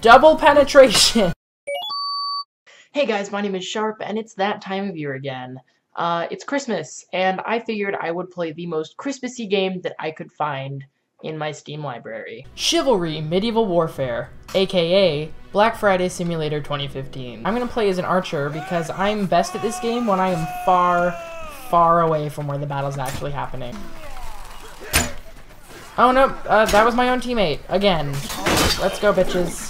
Double penetration! Hey guys, my name is Sharp, and it's that time of year again. It's Christmas, and I figured I would play the most Christmassy game that I could find in my Steam library. Chivalry Medieval Warfare, aka Black Friday Simulator 2015. I'm gonna play as an archer because I'm best at this game when I am far, far away from where the battle's actually happening. Oh no, that was my own teammate, again. Let's go, bitches.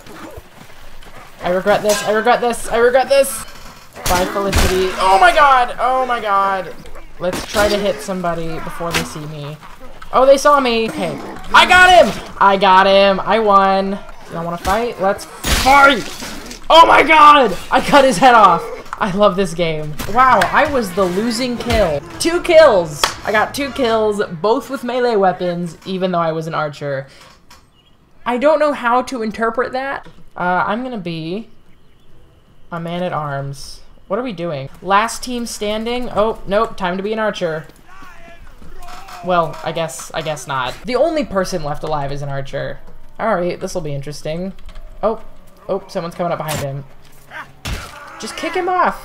I regret this, I regret this, I regret this! Bye, Felicity. Oh my god, oh my god. Let's try to hit somebody before they see me. Oh, they saw me! Okay, I got him! I got him, I won. Y'all wanna fight? Let's fight! Oh my god! I cut his head off! I love this game. Wow, I was the losing kill. 2 kills! I got 2 kills, both with melee weapons, even though I was an archer. I don't know how to interpret that. I'm gonna be a man-at-arms. What are we doing? Last team standing? Oh, nope, time to be an archer. Well, I guess not. The only person left alive is an archer. Alright, this'll be interesting. Oh, someone's coming up behind him. Just kick him off!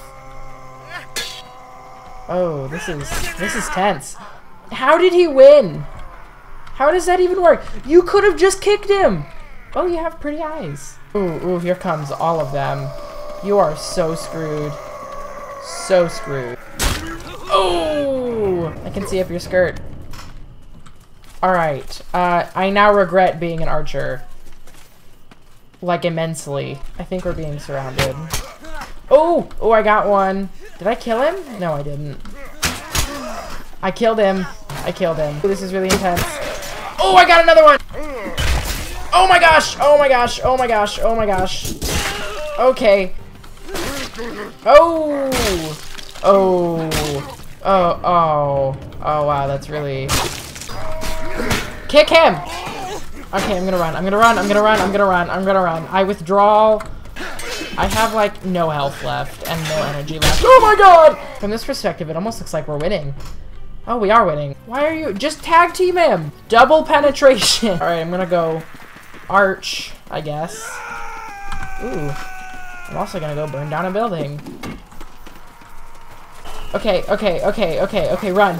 Oh, this is tense. How did he win? How does that even work? You could have just kicked him! Oh, you have pretty eyes. Ooh, here comes all of them. You are so screwed. So screwed. Oh! I can see up your skirt. Alright, I now regret being an archer. Like, immensely. I think we're being surrounded. Oh! Oh, I got one. Did I kill him? No, I didn't. I killed him. I killed him. Ooh, this is really intense. Oh, I got another one! Oh my gosh! Oh my gosh! Oh my gosh! Oh my gosh! Okay. Oh! Oh! Oh, wow, that's really... Kick him! Okay, I'm gonna run. I'm gonna run. I'm gonna run. I'm gonna run. I'm gonna run. I withdraw. I have, like, no health left and no energy left. Oh my god! From this perspective, it almost looks like we're winning. Oh, we are winning. Why are you... Just tag team him! Double penetration! Alright, I'm gonna go arch, I guess. Ooh. I'm also gonna go burn down a building. Okay, run!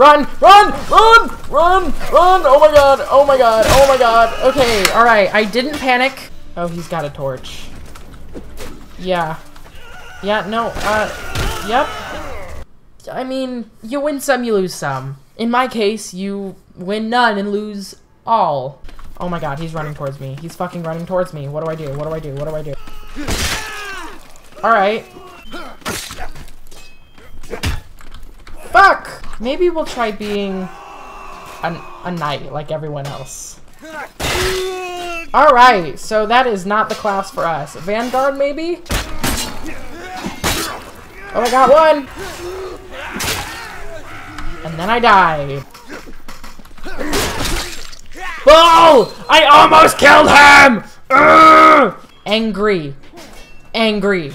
Oh my god, oh my god, oh my god. Okay, alright, I didn't panic. Oh, he's got a torch. Yeah. Yeah, no, yep. I mean, you win some, you lose some. In my case, you win none and lose all. Oh my god, he's running towards me. He's fucking running towards me. What do I do? What do I do? What do I do? Alright. Fuck! Maybe we'll try being a knight like everyone else. Alright, so that is not the class for us. Vanguard, maybe? Oh, I got one! And then I die. Oh! I almost killed him! Urgh! Angry. Angry.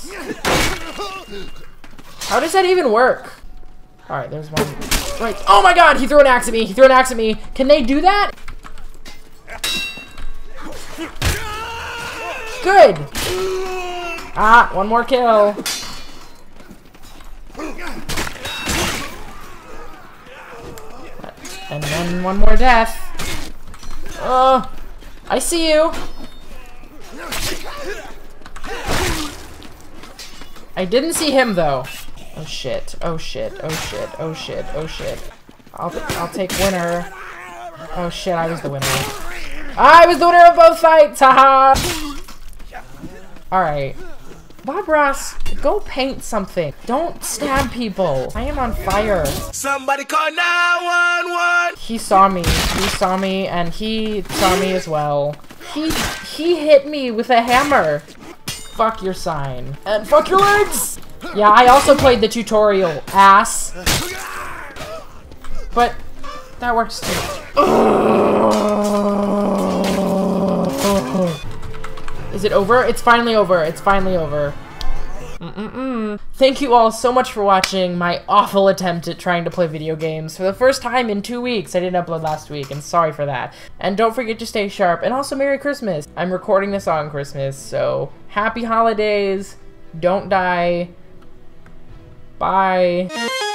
How does that even work? Alright, there's one. Right. Oh my god! He threw an axe at me! He threw an axe at me! Can they do that? Good! Ah, one more kill. And then one more death. Oh, I see you. I didn't see him though. Oh shit, oh shit, oh shit, oh shit, oh shit. I'll take winner. Oh shit, I was the winner. I was the winner of both fights, haha! Alright. Bob Ross, go paint something. Don't stab people. I am on fire. Somebody call 911! He saw me, and he saw me as well. He hit me with a hammer. Fuck your sign. And fuck your legs! Yeah, I also played the tutorial, ass. But that works too. Is it over? It's finally over. It's finally over. Thank you all so much for watching my awful attempt at trying to play video games for the first time in 2 weeks. I didn't upload last week, and sorry for that. And don't forget to stay sharp, and also Merry Christmas. I'm recording this on Christmas, so happy holidays. Don't die. Bye.